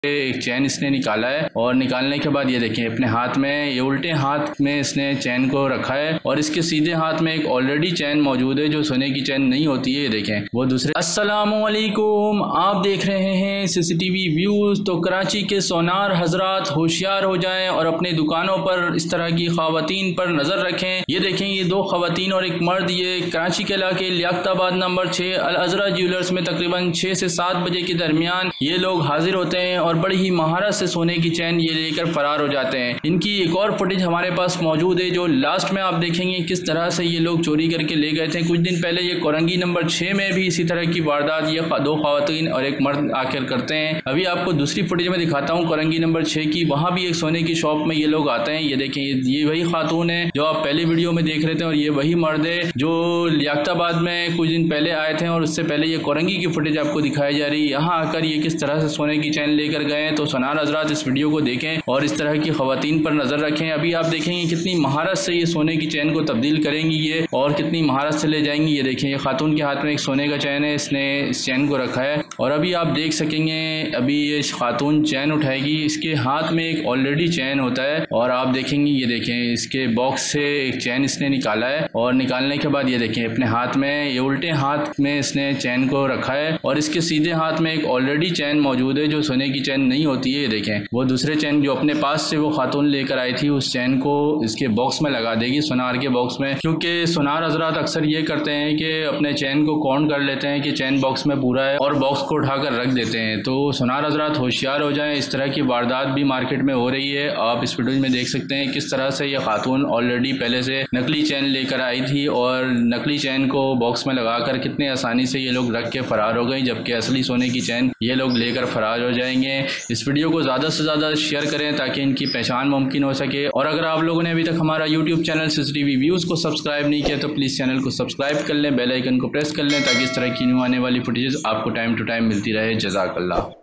एक चैन इसने निकाला है और निकालने के बाद ये देखें अपने हाथ में, ये उल्टे हाथ में इसने चैन को रखा है और इसके सीधे हाथ में एक ऑलरेडी चैन मौजूद है जो सोने की चैन नहीं होती है। ये देखें वो दूसरे। अस्सलामुअलैकुम, आप देख रहे हैं सीसीटीवी व्यूज। तो कराची के सोनार हजरात होशियार हो जाएं और अपने दुकानों पर इस तरह की खवातीन पर नजर रखें। ये देखें ये दो खवातीन और एक मर्द, ये कराची के इलाके लियाकताबाद नंबर 6 अल अजरा ज्वेलर्स में तकरीबन 6 से 7 बजे के दरमियान ये लोग हाजिर होते हैं और बड़ी ही महारत से सोने की चैन ये लेकर फरार हो जाते हैं। इनकी एक और फुटेज हमारे पास मौजूद है जो लास्ट में आप देखेंगे किस तरह से ये लोग चोरी करके ले गए थे। कुछ दिन पहले ये कोरंगी नंबर 6 में भी इसी तरह की वारदात ये दो खवातीन और एक मर्द आकर करते हैं। अभी आपको दूसरी फुटेज में दिखाता हूँ कोरंगी नंबर 6 की। वहाँ भी एक सोने की शॉप में ये लोग आते हैं। ये देखें ये वही खातून है जो आप पहले वीडियो में देख रहे थे और ये वही मर्द है जो लियाकताबाद में कुछ दिन पहले आए थे और उससे पहले ये कोरंगी की फुटेज आपको दिखाई जा रही है। यहाँ आकर ये किस तरह से सोने की चैन लेकर गए। तो सोनार हजरात इस वीडियो को देखें और इस तरह की खवातीन पर नजर रखें। अभी आप देखेंगे कितनी महारत से ये सोने की चैन को तब्दील करेंगी ये और कितनी महारत से ले जाएंगी। ये देखें ये खातून के हाथ में एक सोने का चैन है, इसने इस चैन को रखा है और अभी आप देख सकेंगे अभी ये खातून चैन उठाएगी। इसके हाथ में एक ऑलरेडी चैन होता है और आप देखेंगे ये देखें इसके बॉक्स से एक चैन इसने निकाला है और निकालने के बाद ये देखें अपने हाथ में, ये उल्टे हाथ में इसने चैन को रखा है और इसके सीधे हाथ में एक ऑलरेडी चैन मौजूद है जो सोने की चैन नहीं होती है। ये देखें वो दूसरे चैन जो अपने पास से वो खातून लेकर आई थी उस चैन को इसके बॉक्स में लगा देगी, सोनार के बॉक्स में। क्योंकि सोनार हजरात अक्सर ये करते हैं कि अपने चैन को काउंट कर लेते हैं कि चैन बॉक्स में पूरा है और बॉक्स को उठाकर रख देते हैं। तो सोनार हजरात होशियार हो जाएं, इस तरह की वारदात भी मार्केट में हो रही है। आप इस वीडियो में देख सकते हैं किस तरह से ये खातून ऑलरेडी पहले से नकली चैन लेकर आई थी और नकली चैन को बॉक्स में लगाकर कितने आसानी से ये लोग रख के फरार हो गई, जबकि असली सोने की चैन ये लोग लेकर फरार हो जाएंगे। इस वीडियो को ज़्यादा से ज़्यादा शेयर करें ताकि इनकी पहचान मुमकिन हो सके। और अगर आप लोगों ने अभी तक हमारा यूट्यूब चैनल सीसीटीवी व्यूज़ को सब्सक्राइब नहीं किया तो प्लीज़ चैनल को सब्सक्राइब कर लें, बेल आइकन को प्रेस कर लें ताकि इस तरह की न्यू आने वाली फुटेजेस आपको टाइम टू टाइम मिलती रहे। जज़ाकल्लाह।